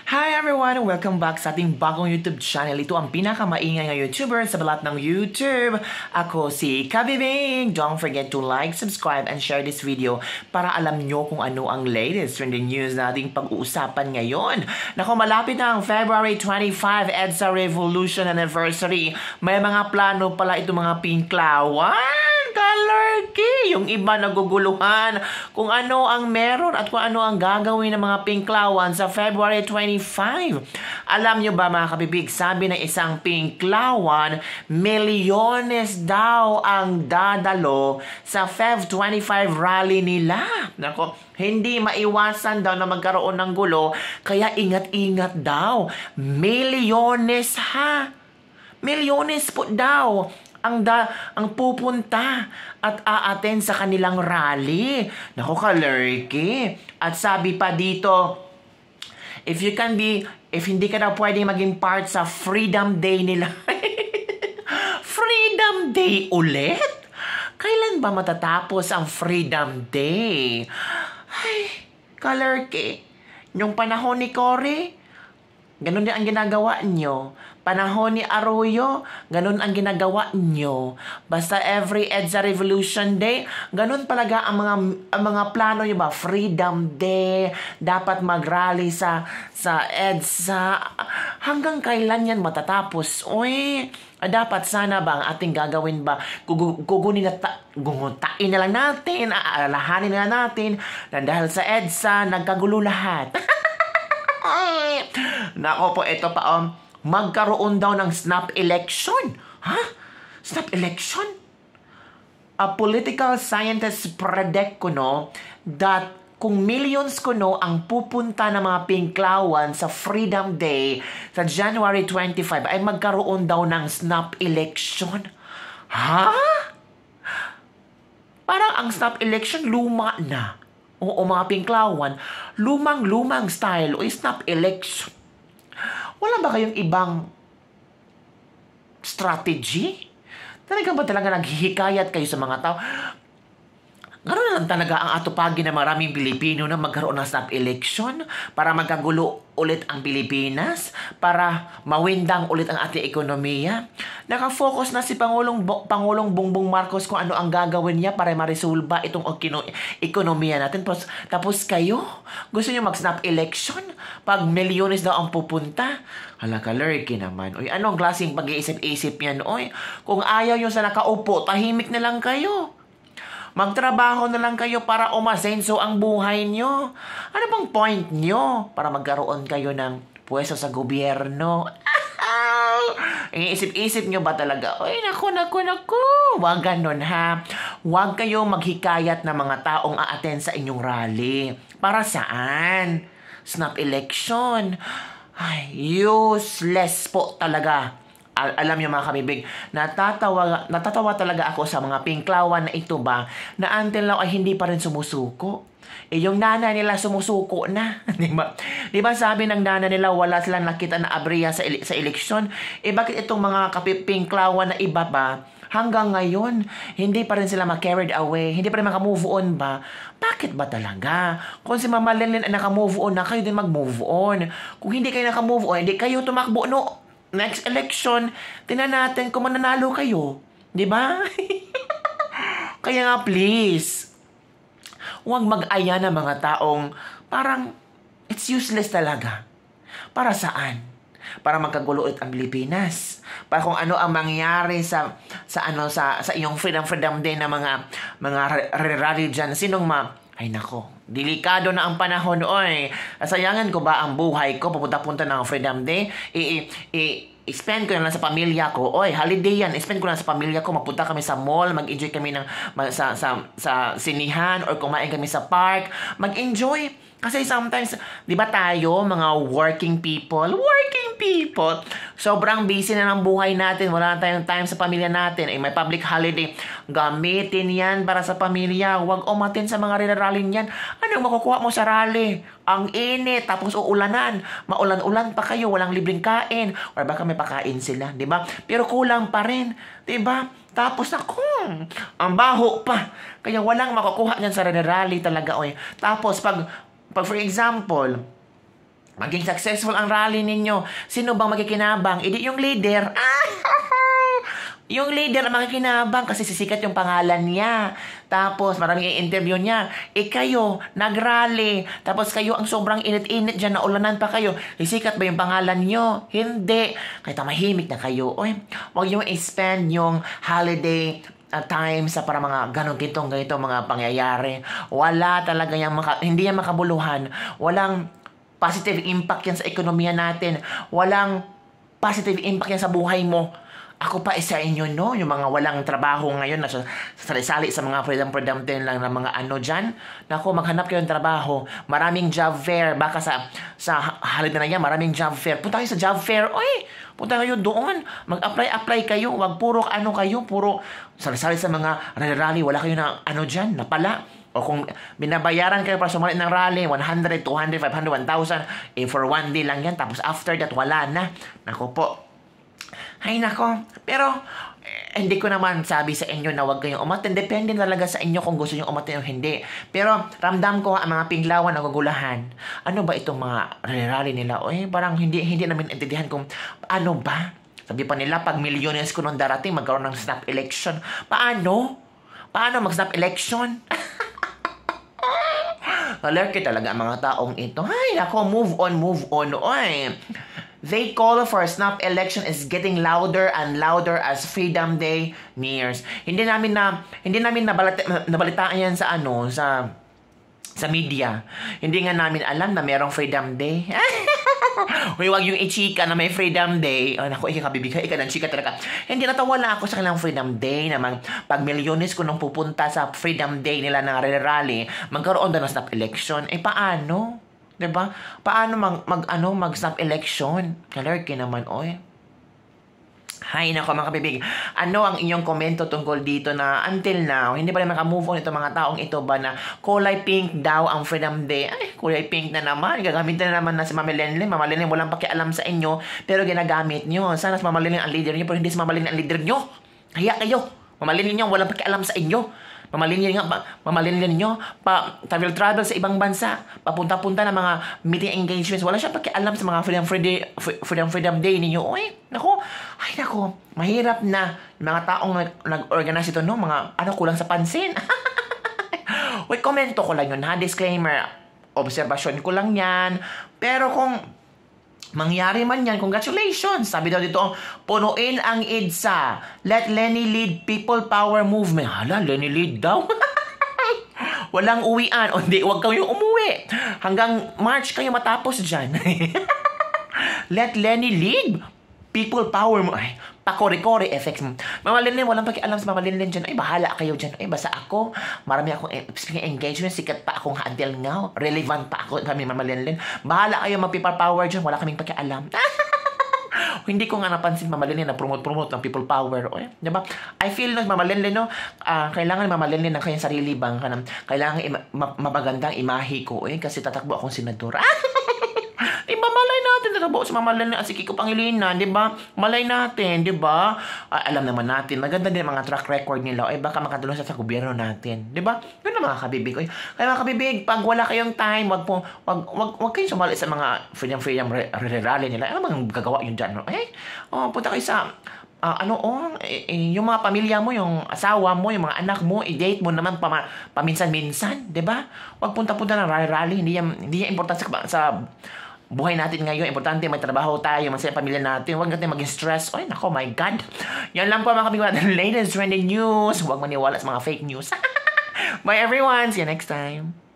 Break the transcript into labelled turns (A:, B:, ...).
A: Hi everyone! Welcome back sa ating bagong YouTube channel. Ito ang pinakamaingay na YouTuber sa balat ng YouTube. Ako si Kabibing. Don't forget to like, subscribe, and share this video para alam nyo kung ano ang latest trending news na ating pag-uusapan ngayon. Naku, malapit na ang February 25 EDSA Revolution Anniversary. May mga plano pala ito mga pinklawan. Kalerki! Yung iba naguguluhan kung ano ang meron at kung ano ang gagawin ng mga pinklawan sa February 25. Alam nyo ba mga kabibig, sabi ng isang pinklawan, milyones daw ang dadalo sa Feb 25 rally nila. Nako, hindi maiwasan daw na magkaroon ng gulo, kaya ingat-ingat daw. Milyones ha! Milyones po daw ang pupunta at aaten sa kanilang rally. Naku, kalerki. At sabi pa dito, if hindi ka daw pwedeng maging part sa Freedom Day nila. Freedom Day ulit? Kailan ba matatapos ang Freedom Day? Ay, kalerki. Yung panahon ni Cory, ganun din ang ginagawa nyo. Panahon ni Arroyo, ganun ang ginagawa nyo. Basta every EDSA Revolution Day, ganun talaga ang mga plano nyo ba? Freedom Day, dapat mag-rally sa EDSA. Hanggang kailan yan matatapos? Uy, dapat sana ba ang ating gagawin ba? Gugutain na lang natin, aalahanin na natin na dahil sa EDSA, nagkagulo lahat. Nako po, ito pa magkaroon daw ng snap election. Ha? Snap election? A political scientist predict that kung millions ang pupunta ng mga pinklawan sa Freedom Day sa January 25 ay magkaroon daw ng snap election. Ha? Parang ang snap election luma na. O mga pinklawan, lumang-lumang style o snap election. Wala ba kayong ibang strategy? Talaga ba naghihikayat kayo sa mga tao? Gano'n na lang talaga ang atupagin ng maraming Pilipino na magkaroon ng snap election para magkagulo ulit ang Pilipinas, para mawindang ulit ang ating ekonomiya. Nakafocus na si Pangulong Bongbong Marcos kung ano ang gagawin niya para marisolba itong ekonomiya natin. Tapos kayo, gusto niyo mag-snap election? Pag milyones daw ang pupunta? Hala, kalerki naman. Uy, anong klaseng pag-iisip-isip yan? Uy, kung ayaw nyo sa nakaupo, tahimik na lang kayo. Magtrabaho na lang kayo para umasenso ang buhay nyo. Ano bang point nyo para magkaroon kayo ng pwesto sa gobyerno? Iisip-isip nyo ba talaga? Ay, naku. Huwag ganun ha. Huwag kayong maghikayat ng mga taong aaten sa inyong rally. Para saan? Snap election. Ay, useless po talaga. Alam niyo mga kabibig, natatawa talaga ako sa mga pinklawan na ito ba, na until now ay hindi pa rin sumusuko. Yung nanay nila sumusuko na. Diba sabi ng nanay nila, wala silang nakita na abriya sa eleksyon? Bakit itong mga pinklawan na iba ba, hanggang ngayon, hindi pa rin sila ma-carried away, hindi pa rin maka-move on ba? Bakit ba talaga? Kung si Mama Lenlen ay naka-move on na, kayo din mag-move on. Kung hindi kayo naka-move on, hindi kayo tumakbo, no? Next election, tinan natin kung mananalo kayo. Di ba? Kaya nga please, huwag mag-aya ng mga taong parang it's useless talaga. Para saan? Para magkagulo ang Pilipinas. Para kung ano ang mangyari sa iyong Freedom Day na mga rally dyan. Ay nako, delikado na ang panahon, oy. Sayangan ko ba ang buhay ko papunta-punta ng Freedom Day? I-spend ko na lang sa pamilya ko. Oy, holiday yan. I-spend ko na sa pamilya ko. Magpunta kami sa mall, mag-enjoy kami sa sinihan or kumain kami sa park. Mag-enjoy. Kasi sometimes, di ba tayo, mga working people, sobrang busy na ng buhay natin. Wala na tayong time sa pamilya natin. May public holiday. Gamitin yan para sa pamilya. Huwag umatin sa mga rally yan. Anong makukuha mo sa rally? Ang init, tapos uulanan. Maulan-ulan pa kayo, walang libreng kain. Or baka may pakain sila, di ba? Pero kulang pa rin, di ba? Tapos ang baho pa. Kaya walang makukuha niyan sa rally talaga, oy. Tapos pag for example, maging successful ang rally ninyo. Sino bang magkikinabang? Hindi yung leader. Yung leader ang makikinabang kasi sisikat yung pangalan niya. Tapos maraming i-interview niya. Kayo, nag-rally. Tapos kayo ang sobrang init-init dyan, naulanan pa kayo. Sisikat ba yung pangalan niyo? Hindi. Kaya tamahimik na kayo. Oy, huwag yung i-spend yung holiday time sa para mga ganito mga pangyayari. Wala talaga yung hindi yan makabuluhan. Walang positive impact yan sa ekonomiya natin. Walang positive impact yan sa buhay mo. Ako pa isa inyo, no? Yung mga walang trabaho ngayon na sali-sali sa mga freedom din lang na mga dyan. Naku, maghanap kayo ng trabaho. Maraming job fair. Baka sa holiday na yan, maraming job fair. Punta kayo sa job fair. Oy, punta kayo doon. Mag-apply kayo. Wag puro puro sali-sali sa mga rally. Wala kayo na dyan, napala. O kung binabayaran kayo para sumali ng rally, 100, 200, 500, 1,000, for one day lang yan. Tapos after that, wala na. Naku po. Ay nako, pero hindi ko naman sabi sa inyo na huwag kayong umaten. Depende talaga sa inyo kung gusto nyo umaten o hindi. Pero ramdam ko ang mga pinglawan nagugulahan. Ano ba itong mga rally nila? Parang hindi namin intindihan kung ano ba. Sabi pa nila, pag milyones ko nung darating, magkaroon ng snap election. Paano? Paano mag-snap election? Alerke talaga ang mga taong ito. Ay nako, move on. Oy. They call for a snap election is getting louder and louder as Freedom Day nears. Hindi namin nabalitaan yan sa media. Hindi nga namin alam na merong Freedom Day. Huwag yung i-chika na may Freedom Day. Naku, ikakabibigay ka ng chika talaga. Hindi natawala ako sa kanilang Freedom Day naman. Pag milyones ko nung pupunta sa Freedom Day nila ng rally, magkaroon na ng snap election. Paano? Diba? Paano mag-snap election? Kalerke naman, oy. Hay nako mga kabibig. Ano ang inyong komento tungkol dito na until now, hindi pa rin makamove on itong mga taong ito ba na kulay pink daw ang Freedom Day? Ay, kulay pink na naman. Gagamitin na naman na si Mama Lenlen. Mama Lenlen walang pakialam sa inyo, pero ginagamit nyo. Sana si Mama Lenlen ang leader nyo, pero hindi si Mama Lenlen ang leader nyo. Kaya kayo. Mama Lenlen nyo, walang pakialam sa inyo. Mamalinin nyo, travel sa ibang bansa, papunta-punta ng mga meeting engagements. Wala siya pakialam sa mga Freedom Day ninyo. Nako, mahirap na yung mga taong nag-organize ito, no? Mga kulang sa pansin. Komento ko lang yun, ha? Disclaimer, obserbasyon ko lang yan. Pero kung mangyari man yan, congratulations. Sabi daw dito, punuin ang EDSA. Let Lenny lead people power movement. Hala, Lenny lead daw. Walang uwian. Hindi, huwag kayong umuwi. Hanggang March kayo matapos dyan. Let Lenny lead people power movement. Ay, pakore-kore effects. Mama Lenlen, walang pakialam sa Mama Lenlen dyan. Bahala kayo dyan. Basta ako, marami akong speaking engagement. Sikat pa akong until now. Relevant pa ako kami, Mama Lenlen. Bahala kayo mag-people power dyan. Wala kaming pakialam. Hindi ko nga napansin, Mama Lenlen, na promote ng people power. Diba? I feel na, Mama Lenlen, no? Kailangan Mama Lenlen ng kanyang sarili bang kailangan mapagandang imahe ko. Kasi tatakbo akong senador. Malay natin tatakbo sa Mama Lenlen at si Kiko Pangilinan, di ba? Malay natin, di ba? Alam naman natin, maganda din mga track record nila. Baka makatulong sa gobyerno natin, di ba? Yun na mga kabibig. Kaya mga kabibig, pag wala kayong time, wag kayong sumali sa mga freedom rally nila. Ano bang gagawa yun dyan? Punta kayo sa yung mga pamilya mo, yung asawa mo, yung mga anak mo, i-date mo naman paminsan-minsan, di ba? Wag punta-punta ng rally. Hindi yan importante sa buhay natin ngayon. Importante, may trabaho tayo, masaya pamilya natin. Huwag natin maging stress. Nako, my God. Yan lang po mga kabigwan. Latest trending news. Huwag maniwala sa mga fake news. Bye everyone. See you next time.